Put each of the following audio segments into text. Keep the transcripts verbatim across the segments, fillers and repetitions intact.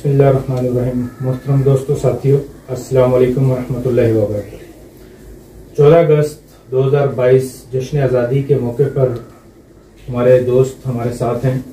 बिस्मिल्लाहिर्रहमानिर्रहीम। मोहतरम दोस्तों, साथियों, अस्सलाम वालेकुम वरहमतुल्लाहि वबरकातुहू। चौदह अगस्त दो हज़ार बाईस जश्न आज़ादी के मौके पर हमारे दोस्त हमारे साथ हैं,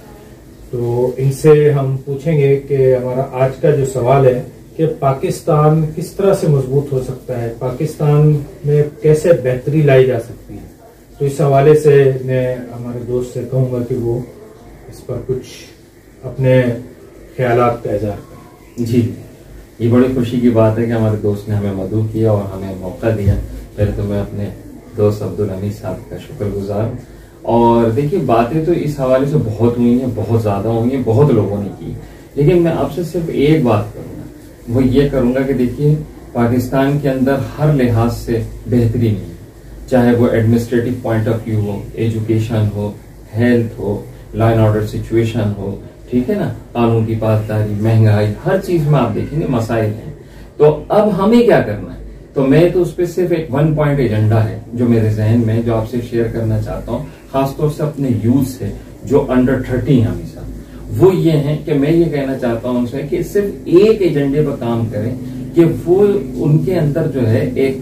तो इनसे हम पूछेंगे कि हमारा आज का जो सवाल है कि पाकिस्तान किस तरह से मजबूत हो सकता है, पाकिस्तान में कैसे बेहतरी लाई जा सकती है। तो इस हवाले से मैं हमारे दोस्त से कहूँगा कि वो इस पर कुछ अपने ख्यालात का इज़हार करें। जी, ये बड़ी खुशी की बात है कि हमारे दोस्त ने हमें मदऊ किया और हमें मौका दिया। पहले तो मैं अपने दोस्त अब्दुल हमीद साहब का शुक्रगुजार हूँ। और देखिए, बातें तो इस हवाले से बहुत हुई हैं, बहुत ज्यादा हुई हैं, बहुत लोगों ने की, लेकिन मैं आपसे सिर्फ एक बात करूंगा, वो ये करूंगा कि देखिए, पाकिस्तान के अंदर हर लिहाज से बेहतरी नहीं है, चाहे वो एडमिनिस्ट्रेटिव पॉइंट ऑफ व्यू हो, एजुकेशन हो, हेल्थ हो, लॉ एंड ऑर्डर सिचुएशन हो, ठीक है ना, कानून की पासदारी, महंगाई, हर चीज में आप देखेंगे मसाइल हैं। तो अब हमें क्या करना है? तो मैं तो उस पर सिर्फ एक वन पॉइंट एजेंडा है जो मेरे जहन में, जो आपसे शेयर करना चाहता हूँ, खासतौर से अपने यूथ से जो अंडर थर्टी है हमेशा, वो ये है कि मैं ये कहना चाहता हूँ उनसे कि सिर्फ एक एजेंडे पर काम करें कि वो उनके अंदर जो है एक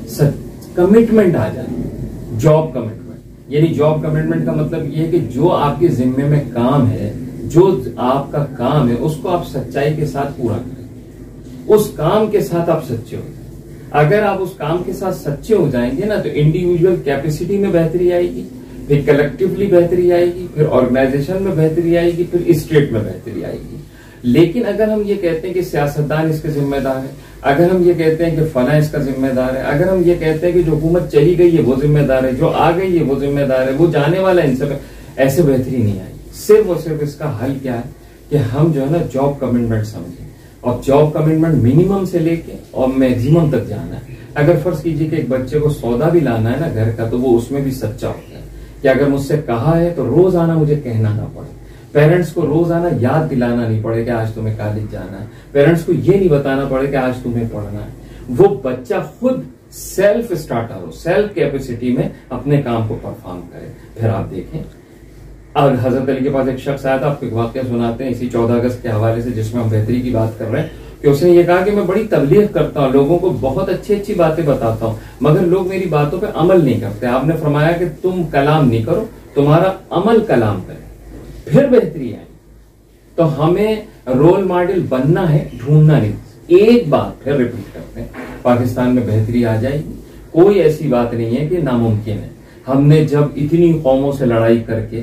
कमिटमेंट आ जाए, जॉब कमिटमेंट। यानी जॉब कमिटमेंट का मतलब ये है कि जो आपके जिम्मे में काम है, जो आपका काम है, उसको आप सच्चाई के साथ पूरा करें, उस काम के साथ आप सच्चे हो जाए। अगर आप उस काम के साथ सच्चे हो जाएंगे ना, तो इंडिविजुअल कैपेसिटी में बेहतरी आएगी, फिर कलेक्टिवली बेहतरी आएगी, फिर ऑर्गेनाइजेशन में बेहतरी आएगी, फिर स्टेट में बेहतरी आएगी। लेकिन अगर हम ये कहते हैं कि सियासतदान इसके जिम्मेदार है, अगर हम ये कहते हैं कि फला इसका जिम्मेदार है, अगर हम ये कहते हैं कि जो हुकूमत चली गई है वो जिम्मेदार है, जो आ गई है वो जिम्मेदार है, वो जाने वाला है, इनसे ऐसे बेहतरी नहीं आएगी। सिर्फ और सिर्फ इसका हल क्या है कि हम जो है ना जॉब कमिटमेंट समझें, और जॉब कमिटमेंट मिनिमम से लेके और मैक्सिमम तक जाना है। अगर फर्ज कीजिए कि एक बच्चे को सौदा भी लाना है ना घर का, तो वो उसमें भी सच्चा होता है कि अगर मुझसे कहा है तो रोज आना मुझे कहना ना पड़े। पेरेंट्स को रोज आना याद दिलाना नहीं पड़े कि आज तुम्हें कॉलेज जाना है, पेरेंट्स को ये नहीं बताना पड़े कि आज तुम्हें पढ़ना है। वो बच्चा खुद सेल्फ स्टार्टर हो, सेल्फ कैपेसिटी में अपने काम को परफॉर्म करे। फिर आप देखें, और हजरत अली के पास एक शख्स आया था, आपको एक वाकया सुनाते हैं इसी चौदह अगस्त के हवाले से, जिसमें हम बेहतरी की बात कर रहे हैं, कि उसने ये कहा कि मैं बड़ी तबलीग करता हूँ, लोगों को बहुत अच्छी अच्छी बातें बताता हूँ, मगर लोग मेरी बातों पे अमल नहीं करते। आपने फरमाया कि तुम कलाम नहीं करो, तुम्हारा अमल कलाम करे, फिर बेहतरी आए। तो हमें रोल मॉडल बनना है, ढूंढना नहीं। एक बात फिर रिपीट करते हैं, पाकिस्तान में बेहतरी आ जाएगी, कोई ऐसी बात नहीं है कि नामुमकिन है। हमने जब इतनी कौमों से लड़ाई करके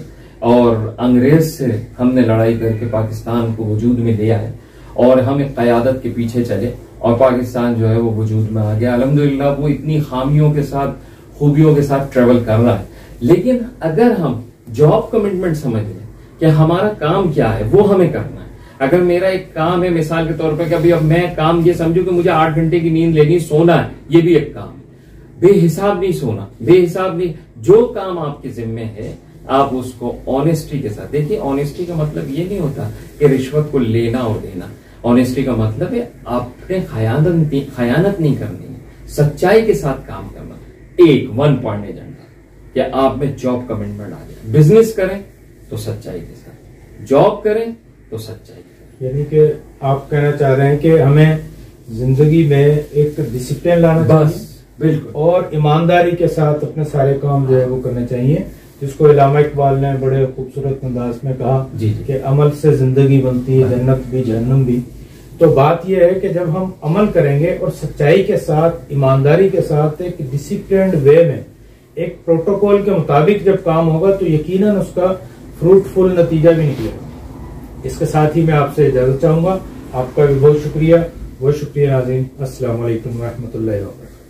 और अंग्रेज से हमने लड़ाई करके पाकिस्तान को वजूद में लिया है, और हम एक क़यादत के पीछे चले और पाकिस्तान जो है वो वजूद में आ गया। अल्हम्दुलिल्लाह वो इतनी खामियों के साथ, खूबियों के साथ ट्रेवल कर रहा है। लेकिन अगर हम जॉब कमिटमेंट समझ लें कि हमारा काम क्या है, वो हमें करना है। अगर मेरा एक काम है, मिसाल के तौर पर कि अभी अब मैं काम ये समझू कि मुझे आठ घंटे की नींद लेनी, सोना है, ये भी एक काम है। बेहिसाब नहीं सोना, बेहिसाब नहीं, जो काम आपके जिम्मे है आप उसको ऑनेस्टी के साथ देखिए। ऑनेस्टी का मतलब ये नहीं होता कि रिश्वत को लेना और देना। ऑनेस्टी का मतलब है आपने खयानत खयानत नहीं करनी है, सच्चाई के साथ काम करना। एक वन पॉइंट एजेंडा कि आप में जॉब कमिटमेंट आ जाए। बिजनेस करें तो सच्चाई के साथ, जॉब करें तो सच्चाई के साथ। यानी कि आप कहना चाह रहे हैं कि हमें जिंदगी में एक डिसिप्लिन लाना चाहिए, बिल्कुल, और ईमानदारी के साथ अपने सारे काम जो है वो करने चाहिए, जिसको इलामा इकबाल ने बड़े खूबसूरत अंदाज में कहा कि अमल से जिंदगी बनती है, जन्नत भी जहन्नम भी। तो बात यह है कि जब हम अमल करेंगे और सच्चाई के साथ, ईमानदारी के साथ, एक डिसिप्लिन्ड वे में, एक प्रोटोकॉल के मुताबिक जब काम होगा, तो यकीनन उसका फ्रूटफुल नतीजा भी निकलेगा। इसके साथ ही मैं आपसे इजाजत चाहूंगा। आपका भी बहुत शुक्रिया, बहुत शुक्रिया नाज़रीन। अस्सलाम वालेकुम रहमतुल्लाहि व बरकातहू।